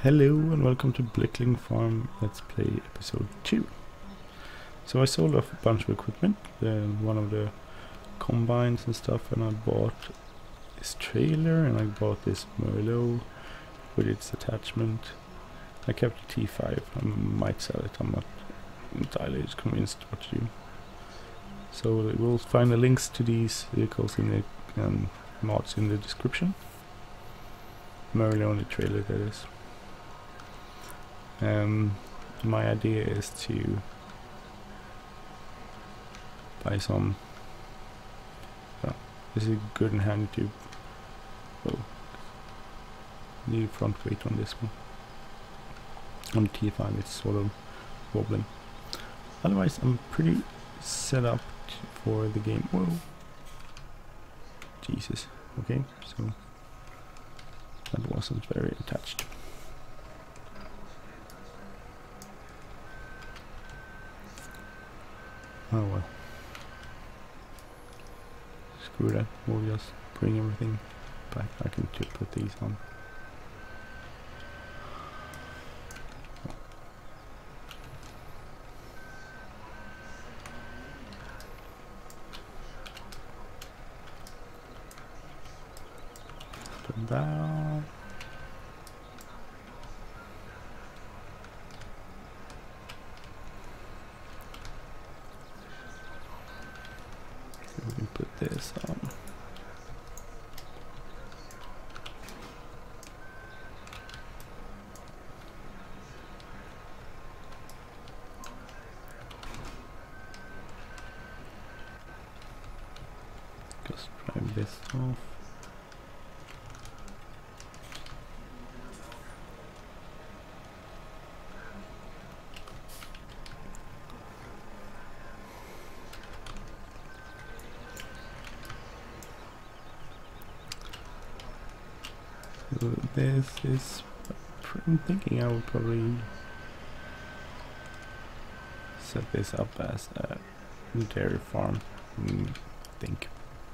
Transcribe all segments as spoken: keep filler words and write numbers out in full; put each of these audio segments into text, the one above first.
Hello and welcome to Blickling Farm Let's Play episode two. So I sold off a bunch of equipment, uh, one of the combines and stuff, and I bought this trailer and I bought this Merlot with its attachment. I kept the T five, I might sell it, I'm not entirely convinced what to do. So we'll find the links to these vehicles in the um, mods in the description. Merlot on the trailer, that is. Um, my idea is to buy some. Oh, this is good and handy to. Oh, need front weight on this one. On T five, it's sort of wobbling. Otherwise, I'm pretty set up t for the game. Whoa! Jesus. Okay, so that wasn't very attached. Oh well. Screw that, we'll just bring everything back. I can to put these on. Put them down. We can put this on. Just drive this off. So this is, I'm thinking I would probably set this up as a dairy farm, mm, I think.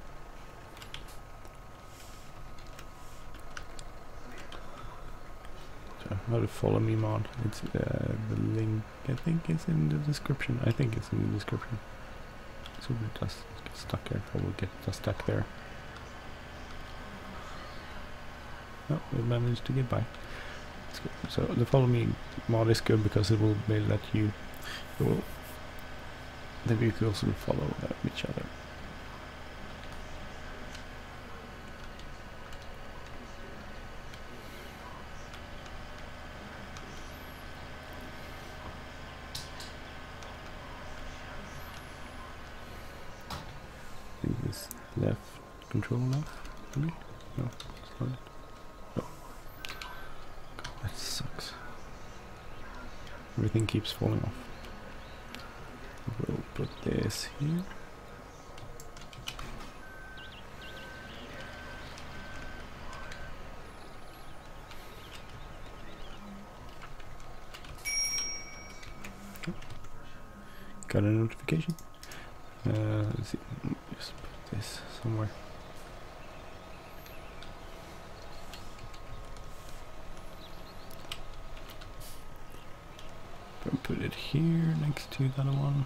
So how to follow me mod, it's uh, the link I think is in the description, I think it's in the description. So we just get stuck here, or we'll get just stuck there. Oh, we managed to get by. So the follow me mod is good because it will be let you, it will, the vehicles will follow uh, each other. I think this left control left, maybe? No, it's not it. That sucks. Everything keeps falling off. We'll put this here. Okay. Got a notification. Uh, let's see. Just put this somewhere. Put it here next to the other one.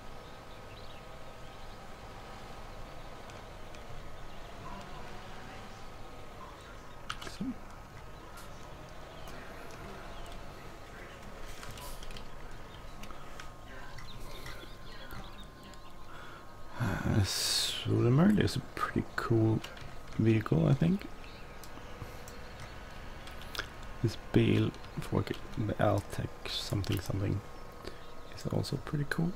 So. Uh, so the Merlot is a pretty cool vehicle, I think. This bale for the Altec something something is also pretty cool.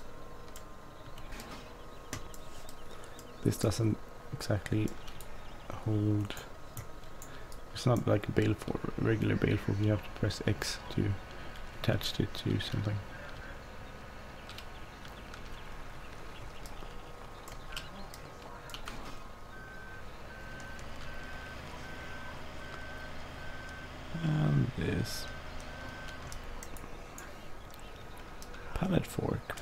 This doesn't exactly hold. It's not like a bale for a regular bale fork. You have to press X to attach it to something. And this pallet fork.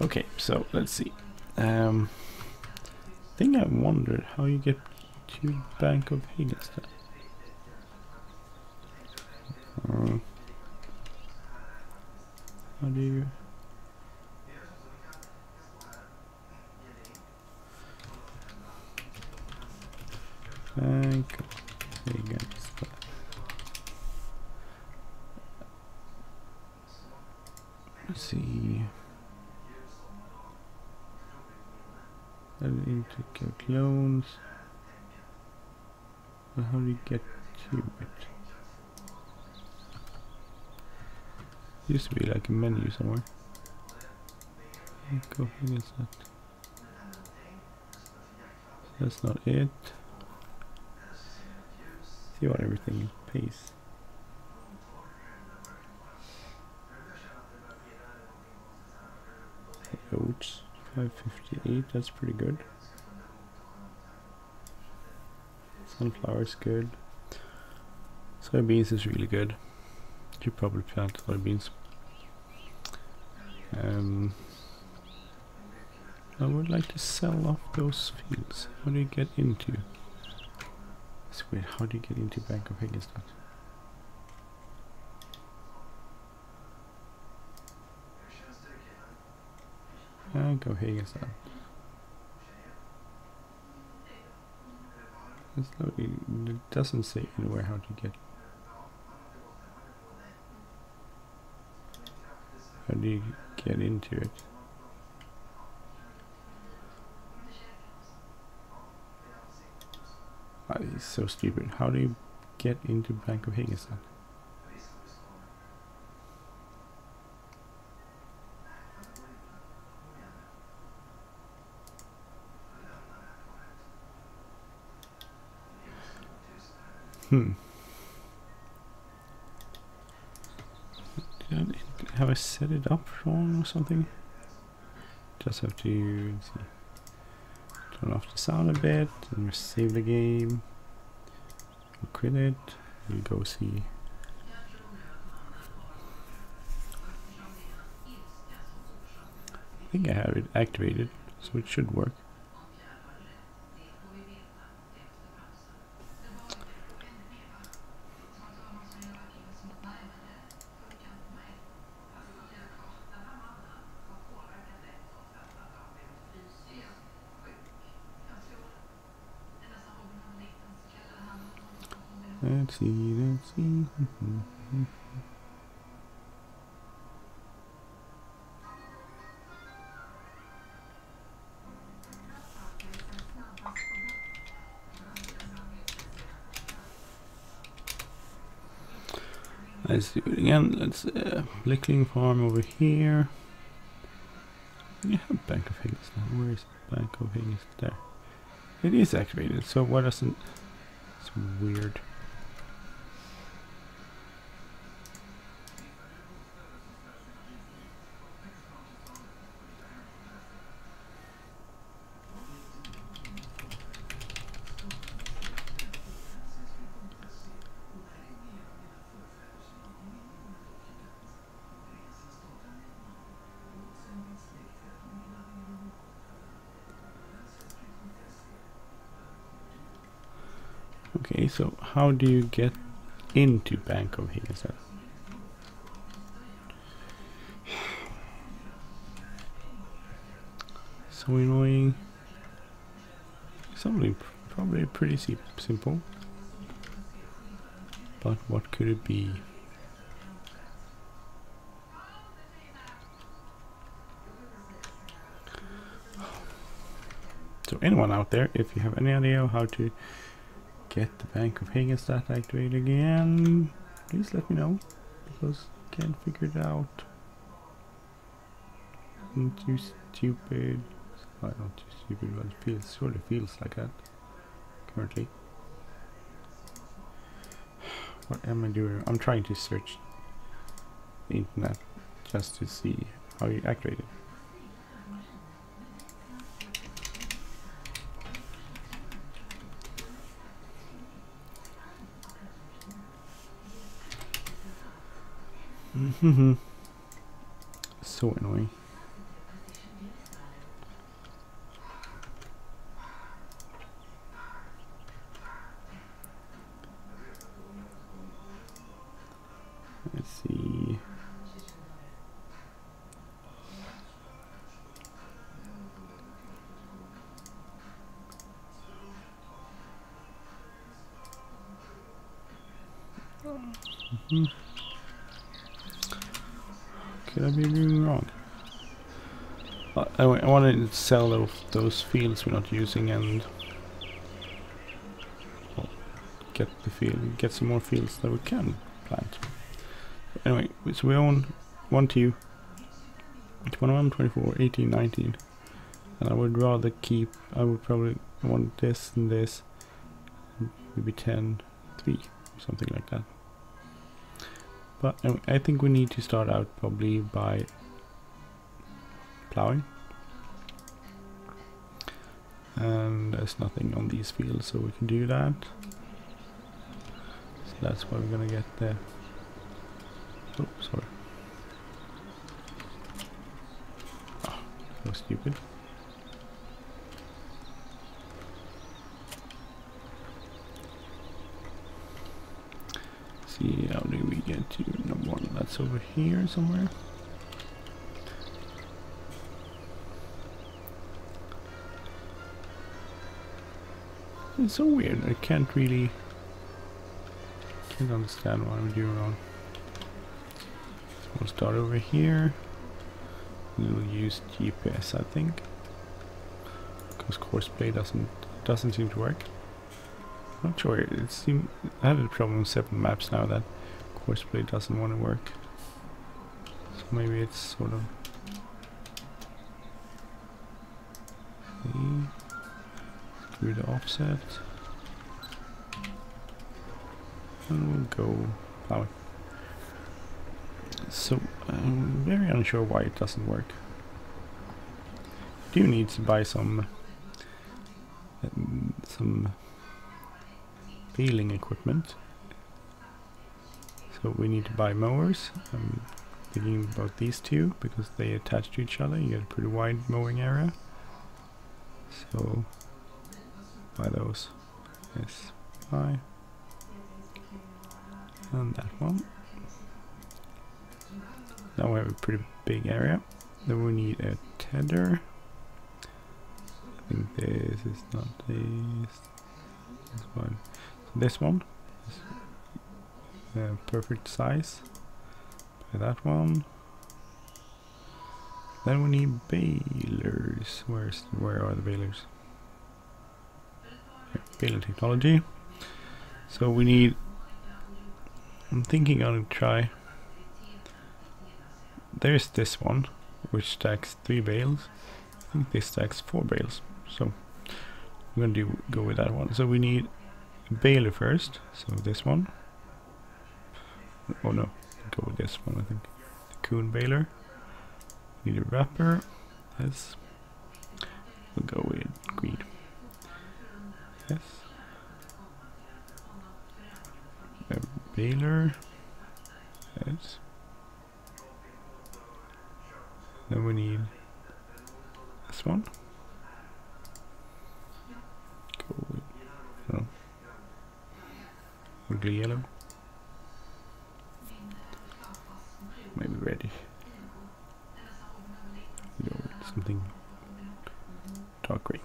Okay, so let's see. Um, I think I wondered how you get to Bank of Hagestad. Uh, how do you... Bank of Hagestad. Let's see. Intricate loans. But how do you get to it? Used to be like a menu somewhere. Go against that. That's not it. See what everything pays. Oats, five fifty-eight. That's pretty good. Sunflower is good. Soybeans is really good. You probably plant soybeans. Um, I would like to sell off those fields. How do you get into? It's weird. How do you get into Bank of Hagestad? Bank of Hagestad. It doesn't say anywhere how to get. How do you get into it? Oh, it's so stupid. How do you get into Bank of Hagestad? Hmm. Did I, have I set it up wrong or something? Just have to see. Turn off the sound a bit and save the game. We'll quit it. We'll go see. I think I have it activated, so it should work. Let's see, let's see. Let's do it again. Let's uh, Blickling Farm over here. Yeah, Bank of Hagestad. Where is Bank of Hagestad? There. It is activated. So why doesn't? It's weird. Okay, so how do you get into Bank of Hagestad? So annoying. Something probably pretty si simple. But what could it be? So anyone out there, if you have any idea how to get the Bank of Hagestad activated again, please let me know, because I can't figure it out. I'm too stupid. I'm not too stupid, but it feels, sort of feels like that currently. What am I doing? I'm trying to search the internet just to see how you activate it. Mm-hmm. So annoying. Let's see. Mm-hmm. Could I be doing wrong? Uh, I, I want to sell those, those fields we're not using and well, get the field, get some more fields that we can plant. Anyway, so we own one, two, twenty-one, twenty-four, eighteen, nineteen, and I would rather keep. I would probably want this and this, maybe ten, three, something like that. But anyway, I think we need to start out probably by plowing. And there's nothing on these fields, so we can do that. So that's why we're gonna get there. Oh, sorry. Oh, that was stupid. See, how do we get to number one? That's over here somewhere. It's so weird. I can't really can't understand what I'm doing wrong. So we'll start over here. We'll use G P S, I think, because Courseplay doesn't doesn't seem to work. Not sure. It seemed I had a problem with seven maps now that Courseplay doesn't want to work. So maybe it's sort of. See. Screw the offset. And we'll go plowing. So I'm very unsure why it doesn't work. Do need to buy some um, some baling equipment. So we need to buy mowers. I'm thinking about these two because they attach to each other. You get a pretty wide mowing area. So buy those. Yes, buy. And that one. Now we have a pretty big area. Then we need a tether. I think this is not this. This one. So this one is uh, perfect size. Buy that one. Then we need balers. Where's where are the balers? Here, baler technology. So we need. I'm thinking I'll try. There's this one, which stacks three bales. I think this stacks four bales. So I'm gonna do go with that one. So we need a baler first. So this one. Oh no, go with this one. I think the Kuhn baler. Need a wrapper. Yes. We'll go with green. Yes. A baler. Yes. Then we need this one. Go with no. Ugly yellow. Maybe ready. Go with something dark gray.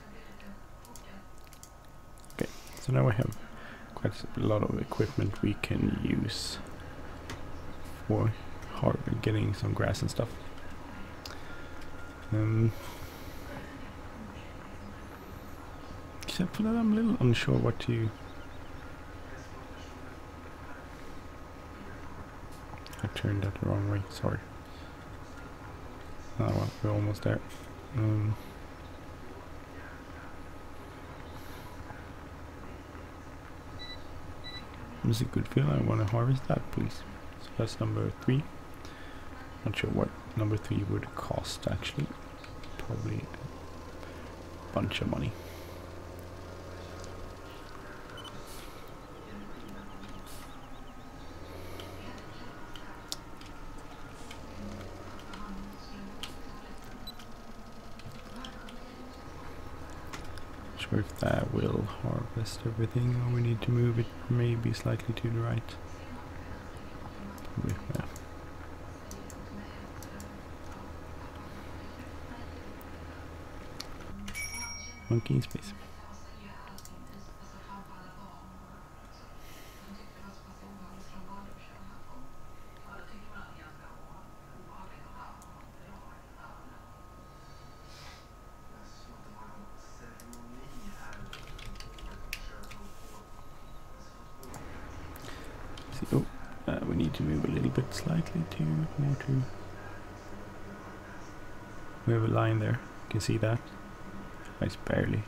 Okay, so now we have quite a lot of equipment we can use for hard getting some grass and stuff. Um, except for that, I'm a little unsure what to. I turned that the wrong way. Sorry. Oh well, we're almost there. Um, this is a good field. I want to harvest that, please. So that's number three. Not sure what number three would cost actually. Probably a bunch of money. Not sure if that will harvest everything or we need to move it maybe slightly to the right. Yeah. Monkey in space. See, oh, uh, we need to move a little bit slightly to more to. We have a line there. You can see that. It's barely.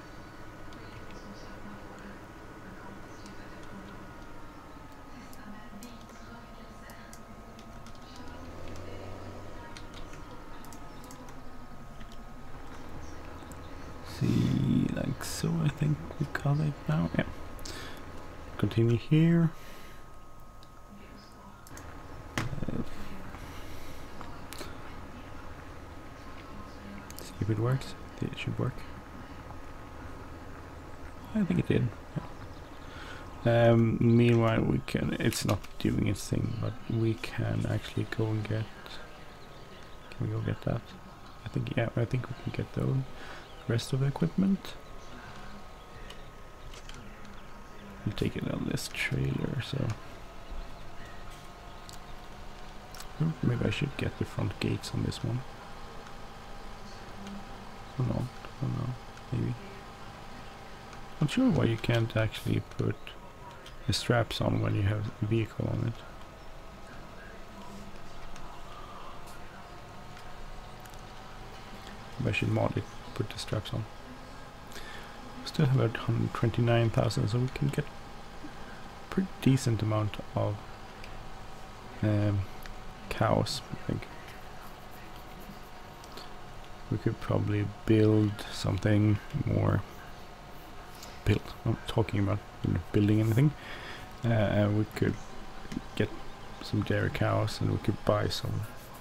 See, like so. I think we call it now. Yeah. Continue here. Uh, see if it works. It should work. I think it did. Yeah. Um, meanwhile, we can. It's not doing its thing, but we can actually go and get. Can we go get that? I think. Yeah, I think we can get the rest of the equipment. We'll take it on this trailer. So oh, maybe I should get the front gates on this one. Or not? I don't know. Maybe. Not sure why you can't actually put the straps on when you have a vehicle on it. Maybe I should mod it, put the straps on. Still have about one hundred twenty-nine thousand, so we can get a pretty decent amount of um, cows, I think. We could probably build something more. Build. I'm not talking about building anything. Uh, we could get some dairy cows, and we could buy some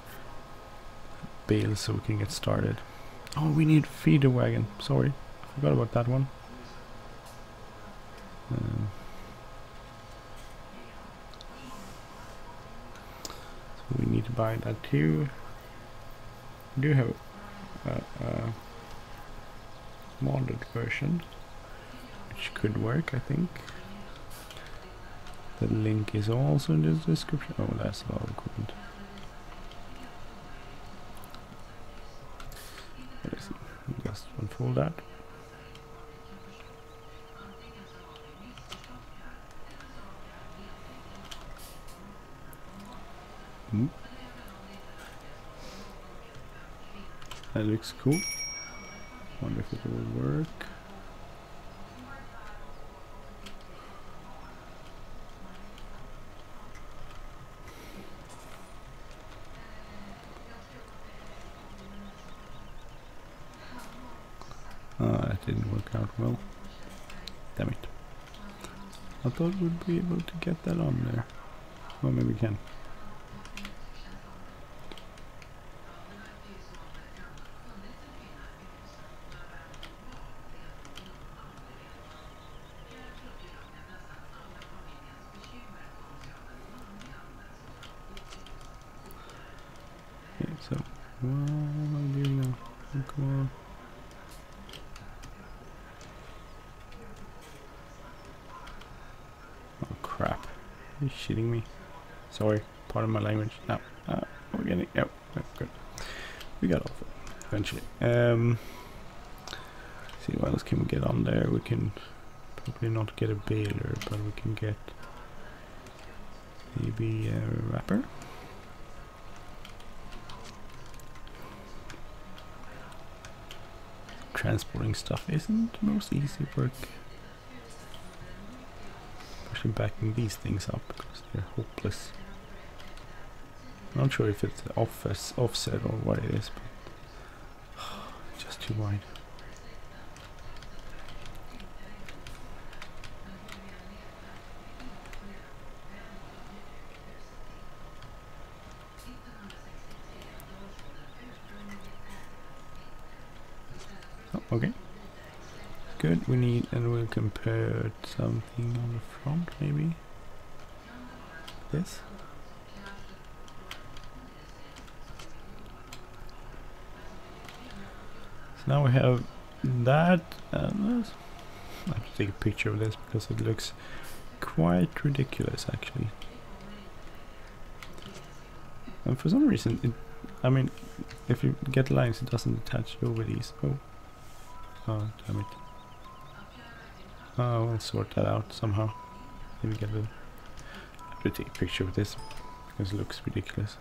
bales so we can get started. Oh, we need feeder wagon. Sorry, I forgot about that one. Um, so we need to buy that too. We do have a, a modded version, which could work, I think. The link is also in the description. Oh, that's a lot of equipment. Let's see. Just unfold that. Mm. That looks cool. Wonder if it will work. Oh, that didn't work out well. Damn it. I thought we'd be able to get that on there. Well, maybe we can. Okay, so what am I doing now? Oh, come on. Oh crap. Are you shitting me? Sorry, pardon my language. No. Uh, we're getting yep, yep, good. We got off it eventually. Um see what else can we get on there? We can probably not get a baler, but we can get maybe a wrapper. Transporting stuff isn't the most easy work. Especially backing these things up because they're hopeless. I'm not sure if it's office offset or what it is, but it's just too wide. Oh, okay. Good, we need, and we'll compare something on the front, maybe. This. So now we have that, and I have to take a picture of this because it looks quite ridiculous actually. And for some reason, it, I mean, if you get lines, it doesn't attach over these. Oh, oh damn it. Oh, we'll sort that out somehow. Maybe get a, I have to take a picture of this because it looks ridiculous.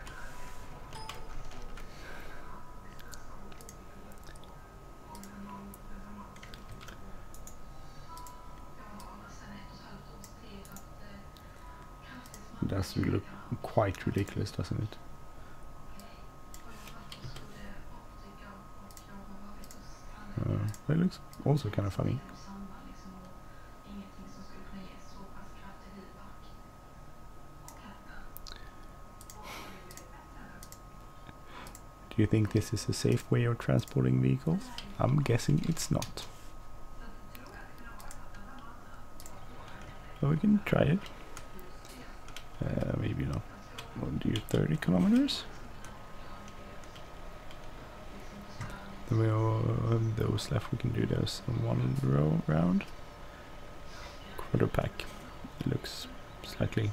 It does look quite ridiculous, doesn't it? Uh, but it looks also kind of funny. Do you think this is a safe way of transporting vehicles? I'm guessing it's not. But we can try it. Uh, maybe not. We'll do thirty kilometers. Then we all have those left. We can do those in one row round. Quarter pack. It looks slightly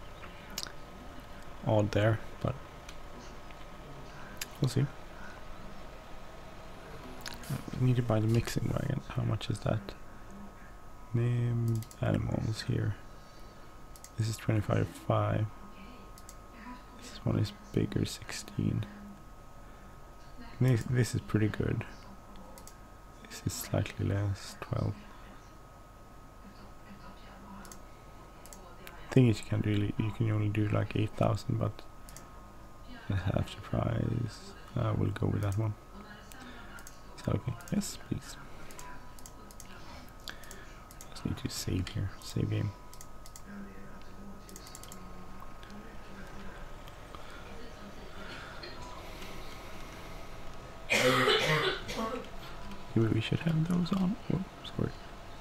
odd there, but we'll see. Uh, we need to buy the mixing wagon. How much is that? Name animals here. This is twenty-five point five. This one is bigger, sixteen. This, this is pretty good. This is slightly less, twelve. Thing is, you can really, you can only do like eight thousand, but at half the price, I will go with that one. So okay, yes, please. Just need to save here, save game. Maybe we should have those on. Oh, sorry.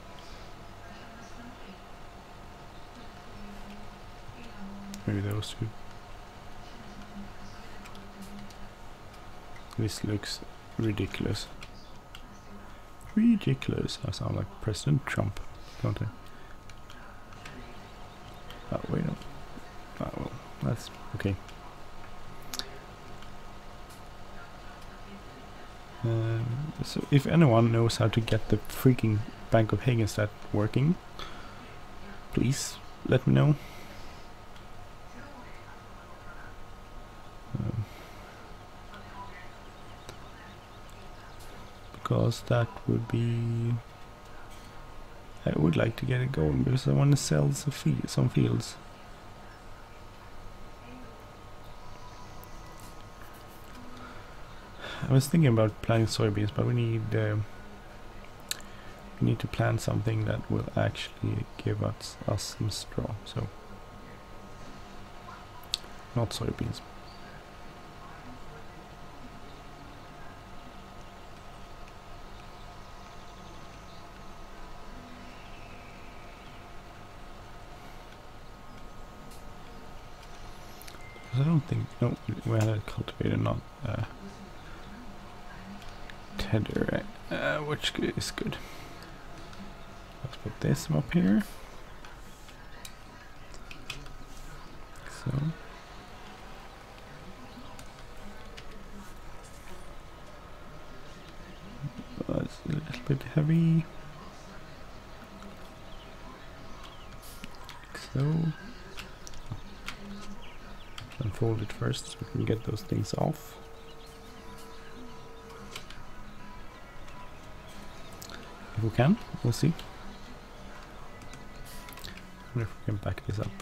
Maybe those two. This looks ridiculous. Ridiculous. I sound like President Trump, don't I? Oh, wait, no. Oh, well, that's okay. Um, so if anyone knows how to get the freaking Bank of Hagenstadt working, please let me know. Um, because that would be... I would like to get it going because I want to sell some, fie some fields. I was thinking about planting soybeans, but we need uh, we need to plant something that will actually give us us some straw. So not soybeans. I don't think no we had a cultivator, not. Uh, header, uh, which is good. Let's put this up here. So that's a little bit heavy. So unfold it first so we can get those things off. If we can, we'll see. I wonder if we can back this up.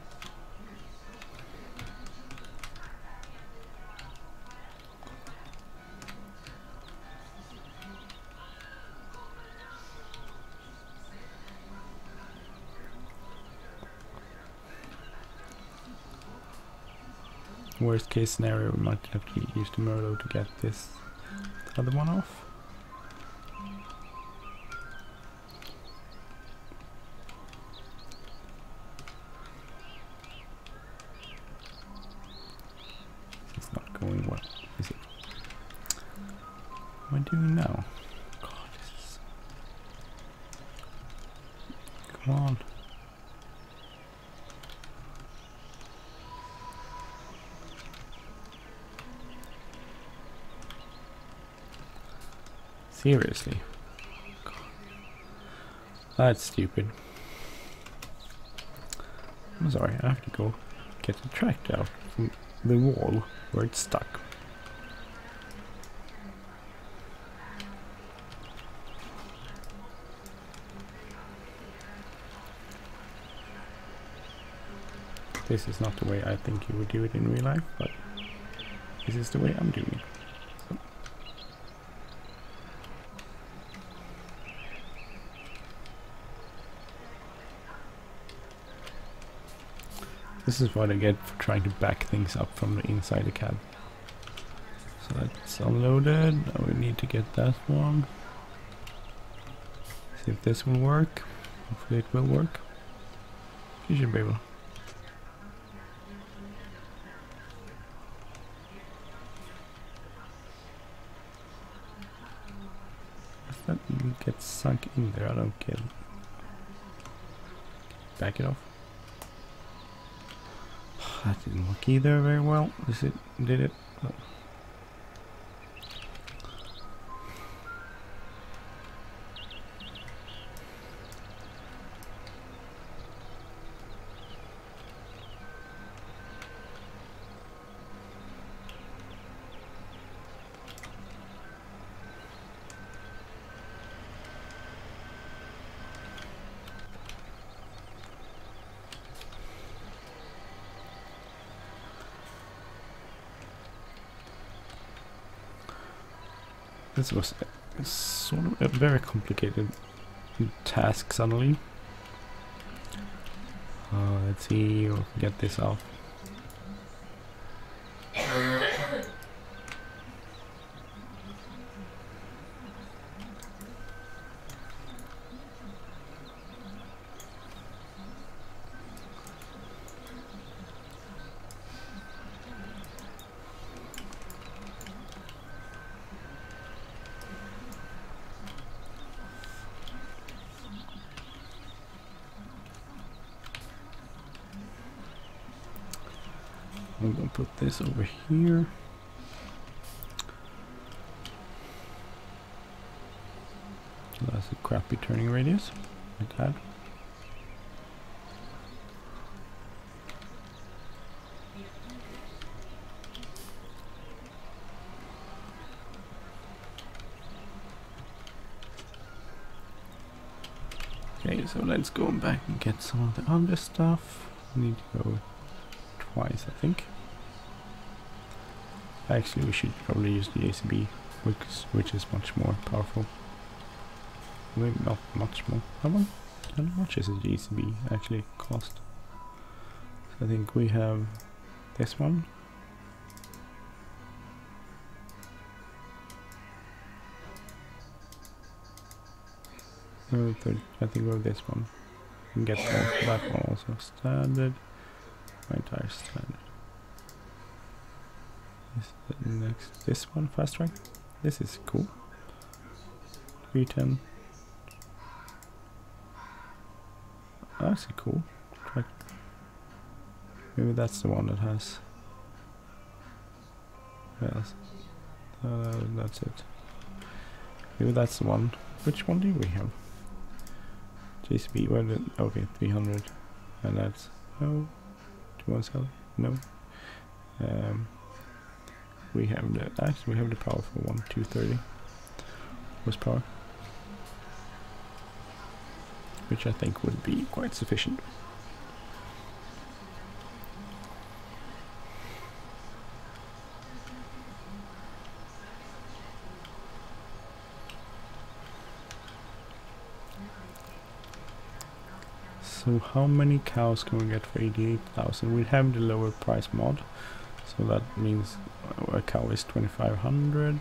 Worst case scenario, we might have to use the Merlot to get this other one off. It's not going well, is it? Am I doing now? God, this is... Come on. Seriously? God. That's stupid. I'm sorry, I have to go get the tractor out from the wall where it's stuck. This is not the way I think you would do it in real life, but this is the way I'm doing it. So. This is what I get for trying to back things up from the inside the cab. So that's unloaded. Now we need to get that one. See if this will work. Hopefully it will work. You should be able. If that gets sunk in there, I don't get it. Back it off. That didn't work either very well. Is it? Did it? Oh. This was a, sort of a very complicated task suddenly. Uh, let's see if we can get this off. I'm gonna put this over here. That's a crappy turning radius, like that. Okay, so let's go back and get some of the other stuff. We need to go twice, I think. Actually, we should probably use the J C B, which, which is much more powerful. Maybe not much more. How much, how much is a J C B actually cost? So I think we have this one. Uh, third, I think we have this one. We can get that, that one also. Standard. My entire standard. This the next, this one, fast track. This is cool. three ten. Oh, that's a cool track. Maybe that's the one that has. Yes. Uh, that's it. Maybe that's the one. Which one do we have? J C B. Well, okay, three hundred, and that's no. Do you want to sell it? No. Um. We have the actually we have the powerful one, two thirty horsepower, which I think would be quite sufficient. So how many cows can we get for eighty-eight thousand? We have the lower price mod. So that means a cow is twenty-five hundred.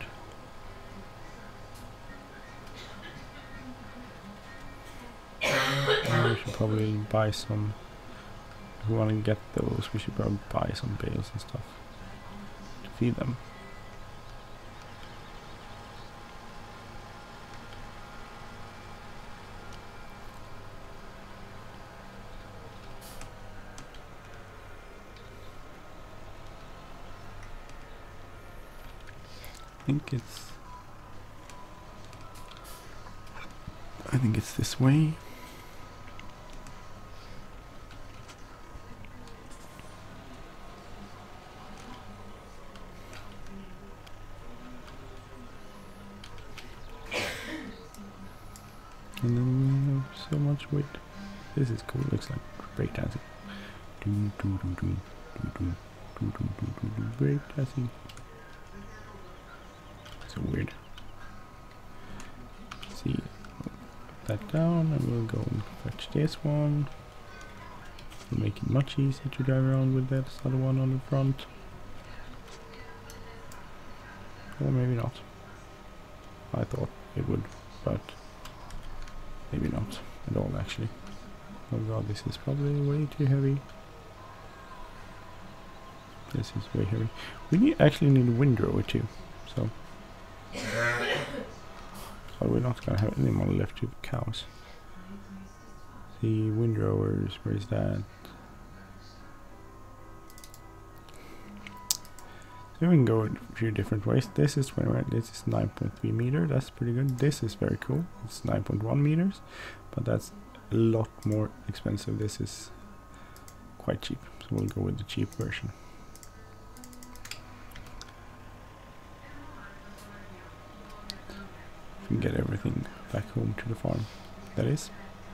We should probably buy some. If we want to get those, we should probably buy some bales and stuff to feed them. think it's I think it's this way. And then we have so much weight. This is cool, looks like breakdancing. Do do do do do do do do do do do breakdancing. So weird. Let's see, put that down, and we'll go and fetch this one. We'll make it much easier to drive around with that other one on the front. Or maybe not. I thought it would, but maybe not at all actually. Oh god, this is probably way too heavy. This is way heavy. We need, actually need a windrower too, so. But we're not gonna have any more left to cows. The windrowers, where is that? So we can go a few different ways. This is where this is nine point three meter. That's pretty good. This is very cool. It's nine point one meters, but that's a lot more expensive. This is quite cheap, so we'll go with the cheap version. If we can get everything back home to the farm, that is.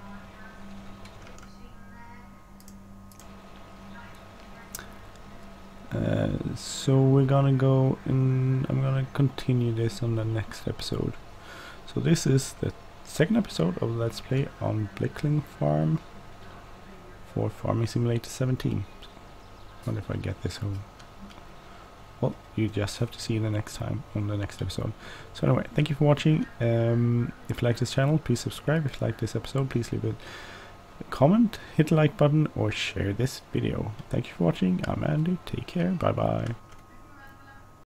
Uh, so we're gonna go and I'm gonna continue this on the next episode. So this is the second episode of Let's Play on Blickling Farm for Farming Simulator seventeen. I wonder if I get this home. Well, you just have to see the next time on the next episode. So anyway, thank you for watching. Um, if you like this channel, please subscribe. If you like this episode, please leave a comment, hit the like button, or share this video. Thank you for watching. I'm Andy. Take care. Bye bye.